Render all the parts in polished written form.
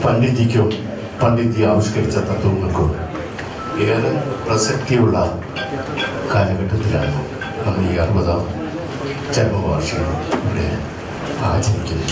പണ്ഡിതിക്കും പണ്ഡിതി ആവിഷ്കരിച്ച തത്വങ്ങൾക്കും ഏറെ പ്രസക്തിയുള്ള കാലഘട്ടത്തിലാണ് നമ്മൾ ഈ 60ാം ചരമവാർഷികം ഇവിടെ ആചരിക്കുന്നത്.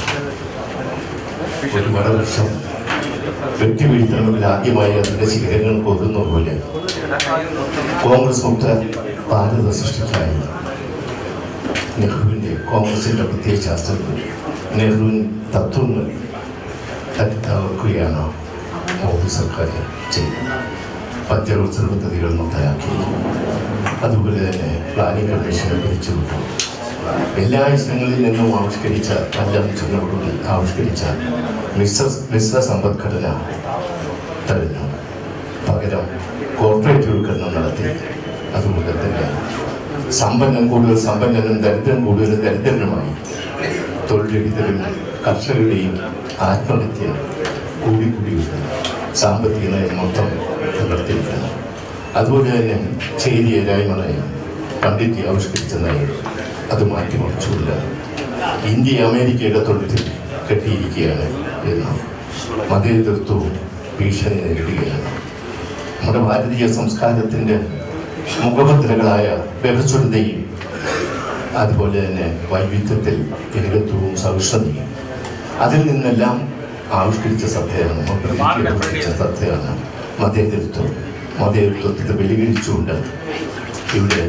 ഒരു വർഷം വ്യക്തിവീഴ്ത്തണമെങ്കിൽ ആദ്യമായി അതിൻ്റെ ശിഖരങ്ങൾ കൊതുന്ന പോലെ കോൺഗ്രസ് മുക്ത ഭാരത സൃഷ്ടിക്കായി നെഹ്റുവിൻ്റെ കോൺഗ്രസിൻ്റെ പ്രത്യേക ശാസ്ത്രജ്ഞർ നെഹ്റുവിൻ തത്വങ്ങൾ തകർക്കുകയാണ് മോദി സർക്കാർ ചെയ്യുന്നത്. പഞ്ചവത്സര പദ്ധതികൾ നിർത്തലാക്കി, അതുപോലെ തന്നെ പ്ലാനിംഗ് കമ്മീഷനെ പിരിച്ചുവിട്ടു. എല്ലാ ഇഷ്ടങ്ങളിൽ നിന്നും ആവിഷ്കരിച്ച നല്ല മിഷനുകളിൽ ആവിഷ്കരിച്ച മിശ്ര സമ്പദ്ഘടന തടഞ്ഞു. പകരം കോർപ്പറേറ്റുവൽക്കരണം നടത്തി. അതുകൊണ്ട് തന്നെ സമ്പന്നൻ കൂടുതൽ സമ്പന്നനും ദരിദ്രൻ കൂടുതൽ ദരിദ്രനുമായി. തൊഴിലെടുത്തലും കർഷകരുടെയും ആത്മഹത്യ കൂടിക്കൂടിയുണ്ട്. സാമ്പത്തിക നയം മൊത്തം തകർത്തിരിക്കണം. അതുപോലെ തന്നെ ചേരിയരായ്മ നയം പണ്ഡിറ്റ് ആവിഷ്കരിച്ച നയം അത് മാറ്റിമറിച്ചുകൊണ്ട് ഇന്ത്യ അമേരിക്കയുടെ തൊഴിൽ കെട്ടിയിരിക്കുകയാണ് എന്ന് മതേതൃത്വവും ഭീഷണി നേരിടുകയാണ്. നമ്മുടെ ഭാരതീയ സംസ്കാരത്തിൻ്റെ മുഖമുദ്രകളായ വ്യവസ്ഥതയും അതുപോലെ തന്നെ വൈവിധ്യത്തിൽ ഏകത്വവും സഹിഷ്ണുതയും അതിൽ നിന്നെല്ലാം ആവിഷ്കരിച്ച സത്യമാണ്, ആവിഷ്കരിച്ച സത്യമാണ് മതേതൃത്വം. മതേതൃത്വത്തെ വെല്ലുവിളിച്ചുകൊണ്ട് ഇവിടെ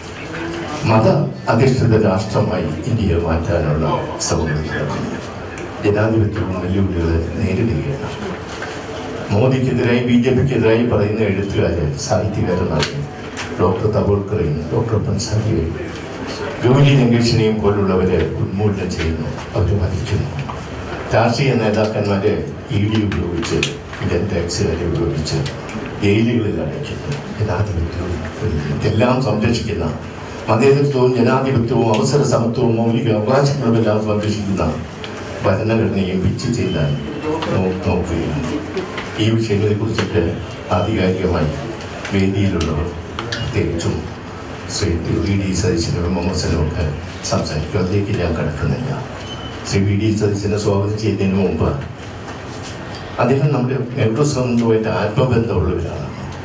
മത അധിഷ്ഠിത രാഷ്ട്രമായി ഇന്ത്യയെ മാറ്റാനുള്ള ശ്രമങ്ങൾ നടക്കുന്നു. ജനാധിപത്യവും വെല്ലുവിളികൾ നേരിടുകയാണ്. മോദിക്കെതിരായി BJPക്കെതിരായി പറയുന്ന എഴുത്തുകാര് സാഹിത്യകാരനാണ് ഡോക്ടർ തബോൾക്കറേയും ഡോക്ടർ പൻസാരിയെയും ഗൗരി ലങ്കേഷിനെയും പോലുള്ളവരെ ഉന്മൂലനം ചെയ്യുന്നു, അവർ വധിക്കുന്നു. രാഷ്ട്രീയ നേതാക്കന്മാരെ ED ഉപയോഗിച്ച് ഇന്ത്യൻ ടാക്സുകാരെ ഉപയോഗിച്ച് ജയിലുകളിൽ അടയ്ക്കുന്നു. ജനാധിപത്യവും എല്ലാം സംരക്ഷിക്കുന്ന മതേതൃത്വവും ജനാധിപത്യവും അവസര സമത്വവും മൗലിക അവകാശങ്ങളുമെല്ലാം സംരക്ഷിക്കുന്ന ഭരണഘടനയും പിച്ച് ചെയ്താൽ നോക്കുകയാണ്. ഈ വിഷയങ്ങളെ കുറിച്ചിട്ട് ആധികാരികമായി വേദിയിലുള്ളവർ പ്രത്യേകിച്ചും ശ്രീ VD സതീശനും വിമർശനവും ഒക്കെ സംസാരിക്കും. അതിലേക്ക് ഞാൻ കടക്കുന്നില്ല. ശ്രീ VD സതീശനെ സ്വാഗതം ചെയ്യുന്നതിന് മുമ്പ് അദ്ദേഹം നമ്മുടെ നെഹ്റുസുമായിട്ട് ആത്മബന്ധമുള്ളവരാണ്.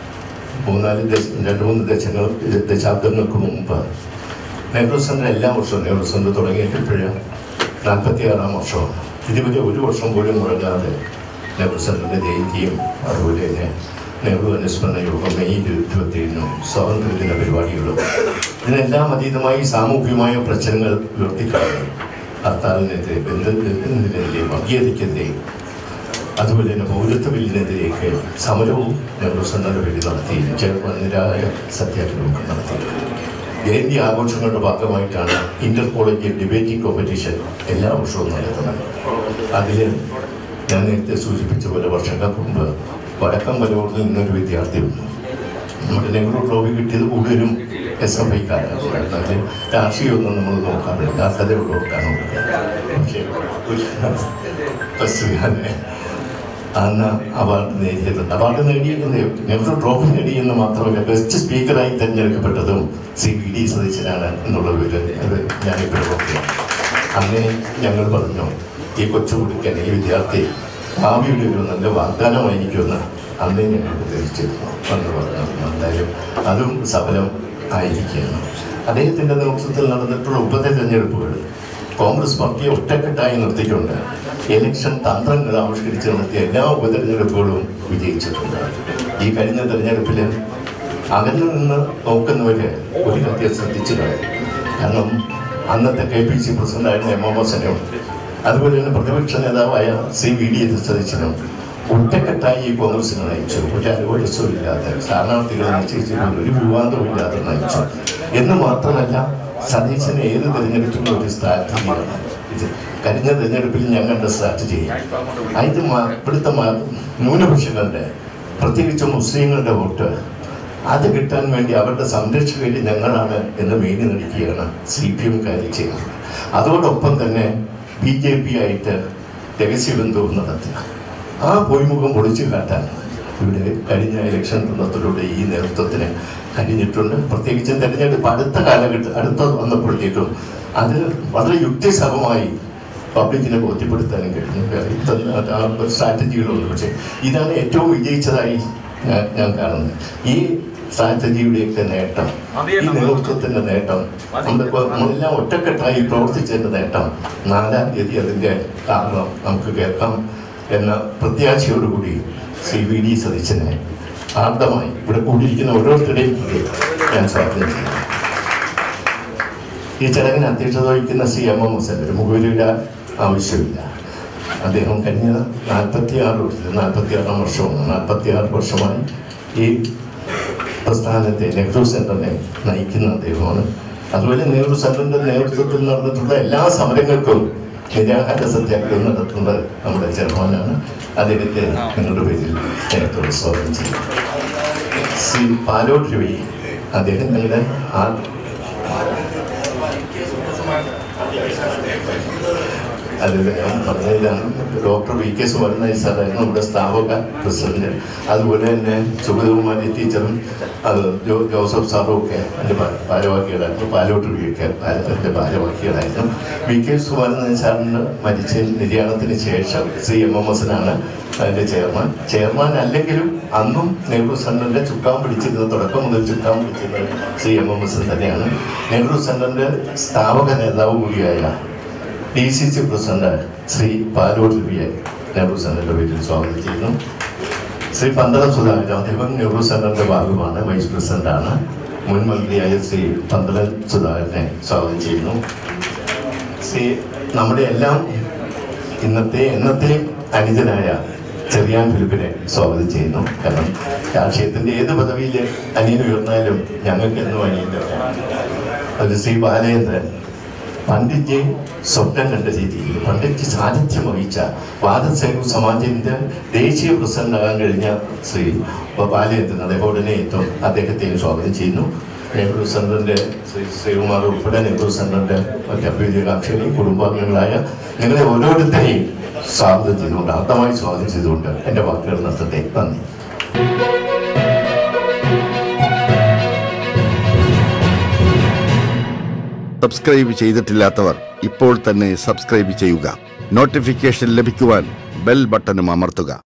2-3 ദശാബ്ദങ്ങൾക്ക് മുമ്പ് നെഹ്റു സെൻ്റർ എല്ലാ വർഷവും നെഹ്റു സെൻ്റർ തുടങ്ങിയിട്ടിപ്പോഴും 46ാം വർഷമാണ്. ഇതുവരെ ഒരു വർഷം പോലും മുടങ്ങാതെ നെഹ്റു സെൻ്ററിൻ്റെ ജയന്തിയും അതുപോലെ തന്നെ നെഹ്റു അനുസ്മരണ യോഗം മെയ് 27-നും സ്വാതന്ത്ര്യദിന പരിപാടികളും ഇതിനെല്ലാം അതീതമായി സാമൂഹികമായ പ്രശ്നങ്ങൾ ഉയർത്തിക്കാണുന്നു. ഹർത്താലിനെതിരെ, ബന്ധത്തിനെതിരെ, വർഗീയതയ്ക്കെതിരെ, അതുപോലെ തന്നെ പൗരത്വ ബില്ലിനെതിരെയൊക്കെ സമരവും നെഹ്റു സെൻ്ററിൻ്റെ പേരിൽ നടത്തി. ചെറുപ്പനിരായ സത്യാഗ്രഹമൊക്കെ നടത്തി. ജയന്തി ആഘോഷങ്ങളുടെ ഭാഗമായിട്ടാണ് ഇന്റർ കോളേജ് ഡിബേറ്റിംഗ് കോമ്പറ്റീഷൻ എല്ലാ വർഷവും നടത്തുന്നത്. അതിൽ ഞാൻ നേരത്തെ സൂചിപ്പിച്ച പോലെ വർഷങ്ങൾക്ക് മുമ്പ് വടക്കം വലവൂരിൽ നിന്നൊരു വിദ്യാർത്ഥി വന്നു. നമ്മുടെ നെഹ്റു ട്രോഫി കിട്ടിയത് കൂടുതലും SFIക്കാരാണ്. അതിൽ രാഷ്ട്രീയമൊന്നും നമ്മൾ നോക്കാറില്ല, അർഹതയോട് നോക്കാനുണ്ട്. പക്ഷേ അന്ന് അവാർഡ് നേടിയത് നെഹ്റു ട്രോഫി നേടിയെന്ന് മാത്രമല്ല ബെസ്റ്റ് സ്പീക്കറായി തിരഞ്ഞെടുക്കപ്പെട്ടതും ശ്രീ VD സതീശനാണ് എന്നുള്ള വിവരം അത് ഞാനിപ്പോഴും ഓർക്കുകയാണ്. അന്നേ ഞങ്ങൾ പറഞ്ഞു, ഈ കൊച്ചു കുടിക്കാൻ ഈ വിദ്യാർത്ഥി ഭാവിയുടെ ഒരു നല്ല വാഗ്ദാനമായിരിക്കുമെന്ന് അന്നേ ഞങ്ങൾ പ്രതീക്ഷിച്ചിരുന്നു എന്ന് പറഞ്ഞു. എന്തായാലും അതും സഫലം ആയിരിക്കുകയാണ്. അദ്ദേഹത്തിൻ്റെ നേതൃത്വത്തിൽ നടന്നിട്ടുള്ള ഉപതെരഞ്ഞെടുപ്പുകൾ കോൺഗ്രസ് പാർട്ടിയെ ഒറ്റക്കെട്ടായി നിർത്തിക്കൊണ്ട് ഇലക്ഷൻ തന്ത്രങ്ങൾ ആവിഷ്കരിച്ച് നടത്തിയ എല്ലാ ഉപതെരഞ്ഞെടുപ്പുകളും വിജയിച്ചിട്ടുണ്ട്. ഈ കഴിഞ്ഞ തെരഞ്ഞെടുപ്പിൽ അകലിൽ നിന്ന് നോക്കുന്നവരെ ഒരു കാര്യം ശ്രദ്ധിച്ചു കാണും. കാരണം അന്നത്തെ KPC പ്രസിഡന്റായിരുന്ന M. ഹസനും അതുപോലെ തന്നെ പ്രതിപക്ഷ നേതാവായ ശ്രീ VD സതീശനും ഒറ്റക്കെട്ടായി ഈ കോൺഗ്രസിനെ നയിച്ചു. ഒരു അനുഭവവും ഇല്ലാതെ സ്ഥാനാർത്ഥികളെ നിശ്ചയിച്ചുകൊണ്ട് ഒരു വിവാദവും ഇല്ലാതെ നയിച്ചു എന്ന് മാത്രമല്ല, സതീശന് ഏത് തിരഞ്ഞെടുപ്പും ഒരു സ്ട്രാറ്റജിയാണ്. ഇത് കഴിഞ്ഞ തിരഞ്ഞെടുപ്പിൽ ഞാൻ കണ്ട സ്ട്രാറ്റജി ഇത് ഇവിടുത്തെ ന്യൂനപക്ഷങ്ങളുടെ പ്രത്യേകിച്ച് മുസ്ലിങ്ങളുടെ വോട്ട് അത് കിട്ടാൻ വേണ്ടി അവരുടെ സംരക്ഷകർ ഞങ്ങളാണ് എന്ന് മേനി നടിക്കുകയാണ് CPM-കാർ ചെയ്യുന്നത്. അതോടൊപ്പം തന്നെ BJP ആയിട്ട് രഹസ്യബന്ധവും നടത്തുക. ആ പൊയ്മുഖം പൊളിച്ചു കാട്ടാൻ ഇവിടെ കഴിഞ്ഞ ഇലക്ഷൻ തന്ത്രത്തിലൂടെ ഈ നേതൃത്വത്തിന് കഴിഞ്ഞിട്ടുണ്ട്. പ്രത്യേകിച്ചും തെരഞ്ഞെടുപ്പ് അടുത്ത വന്നപ്പോഴത്തേക്കും അത് വളരെ യുക്തിസഹമായി പബ്ലിക്കിനെ ബോധ്യപ്പെടുത്താനും കഴിഞ്ഞു. സ്ട്രാറ്റജികളുണ്ട്. പക്ഷേ ഇതാണ് ഏറ്റവും വിജയിച്ചതായി ഞാൻ കാണുന്നത്. ഈ സ്ട്രാറ്റജിയുടെയൊക്കെ നേട്ടം, ഈ നേതൃത്വത്തിൻ്റെ നേട്ടം, നമ്മളെല്ലാം ഒറ്റക്കെട്ടായി പ്രവർത്തിച്ചതിൻ്റെ നേട്ടം 4-ാം തീയതി അതിൻ്റെ കാരണം നമുക്ക് കേൾക്കാം എന്ന പ്രത്യാശയോടുകൂടി ശ്രീ VD സതീശനെ ആർദ്രമായി ഇവിടെ കൂടിയിരിക്കുന്ന ഓരോരുത്തരുടെയും ഞാൻ സ്വാഗതം ചെയ്യുന്നു. ഈ ചടങ്ങിന് അധ്യക്ഷത വഹിക്കുന്ന ശ്രീ MM ഹുസൈൻ മുഖവിലയുടെ ആവശ്യമില്ല. അദ്ദേഹം കഴിഞ്ഞ 46 വർഷമാണ് 46 വർഷമായി ഈ പ്രസ്ഥാനത്തെ നെഹ്റു സെന്ററിനെ നയിക്കുന്ന അദ്ദേഹമാണ്. അതുപോലെ നെഹ്റു സെന്ററിന്റെ നേതൃത്വത്തിൽ നടന്നിട്ടുള്ള എല്ലാ സമരങ്ങൾക്കും നിരാഹാര സത്യാഗ്രഹം നടത്തുന്നത് നമ്മുടെ ചെയർമാനാണ്. അദ്ദേഹത്തെ നിങ്ങളുടെ പേരിൽ സ്നേഹത്തോടെ സ്വാഗതം ചെയ്യും. ശ്രീ പാലോട്ട് രവി, അദ്ദേഹം ഞങ്ങളുടെ അത് ഞാൻ പറഞ്ഞതാണ്. ഡോക്ടർ VK സുവർണ സാറായിരുന്നു നമ്മുടെ സ്ഥാപക പ്രസിഡന്റ്. അതുപോലെ തന്നെ സുഗതകുമാരി ടീച്ചറും ജോസഫ് സാറും ഒക്കെ എൻ്റെ ഭാരവാഹികളായിരുന്നു. പാലോട്ട് രവിയൊക്കെ എൻ്റെ ഭാരവാഹികളായിരുന്നു. VK സുവർണ സാറിന് മരിച്ച നിര്യാണത്തിന് ശേഷം ശ്രീ MM അതിൻ്റെ ചെയർമാൻ അല്ലെങ്കിലും അന്നും നെഹ്റു സെന്ററിന്റെ ചുക്കാൻ പിടിച്ചിരുന്നത്, തുടക്കം മുതൽ ചുക്കാൻ പിടിച്ചിരുന്നത് ശ്രീ MM തന്നെയാണ്. നെഹ്റു സെന്ററിന്റെ സ്ഥാപക നേതാവ് കൂടിയായ DCC പ്രസിഡന്റ് ശ്രീ പാലോട്ട് രവിയെ നെഹ്റു സെന്ററിന്റെ പേരിൽ സ്വാഗതം ചെയ്യുന്നു. ശ്രീ പന്തളം സുധാകരൻ, അദ്ദേഹം നെഹ്റു സെന്ററിന്റെ ഭാഗമാണ്, വൈസ് പ്രസിഡന്റാണ്. മുൻ മന്ത്രിയായ ശ്രീ പന്തളം സുധാകരനെ സ്വാഗതം ചെയ്യുന്നു. ശ്രീ നമ്മുടെ എല്ലാം എന്നത്തെയും അനുജനായ ചെറിയാൻ ഫിലിപ്പിനെ സ്വാഗതം ചെയ്യുന്നു. കാരണം രാഷ്ട്രീയത്തിന്റെ ഏത് പദവിയിൽ അനിയൻ ഉയർന്നാലും ഞങ്ങൾക്ക് എന്നും അനിയൻ്റെ അത് ശ്രീ ബാലേന്ദ്രൻ, പണ്ഡിറ്റ് സ്വപ്നം കണ്ട രീതിയിൽ പണ്ഡിറ്റ് സാന്നിധ്യം വഹിച്ച വാദസേവ സമാജിന്റെ ദേശീയ പ്രസിഡന്റാകാൻ കഴിഞ്ഞ ശ്രീ ബാലേന്ദ്രൻ, അദ്ദേഹം ഉടനെ എത്തും. അദ്ദേഹത്തെയും സ്വാഗതം ചെയ്യുന്നു. നെഹ്റു സെന്ററിന്റെ ശ്രീ ശ്രീകുമാർ ഉൾപ്പെടെ നെഹ്റു സെന്ററിന്റെ മറ്റ് അഭ്യുദയകാംക്ഷികളെയും കുടുംബാംഗങ്ങളായ നിങ്ങളെ ഓരോരുത്തരെയും സ്വാഗതം ചെയ്തുകൊണ്ട്, ആദ്യമായി സ്വാഗതം ചെയ്തുകൊണ്ട് എൻ്റെ വാക്കുകൾ നിർത്തട്ടെ. നന്ദി. സബ്സ്ക്രൈബ് ചെയ്തിട്ടില്ലാത്തവർ ഇപ്പോൾ തന്നെ സബ്സ്ക്രൈബ് ചെയ്യുക. നോട്ടിഫിക്കേഷൻ ലഭിക്കുവാൻ ബെൽ ബട്ടണും അമർത്തുക.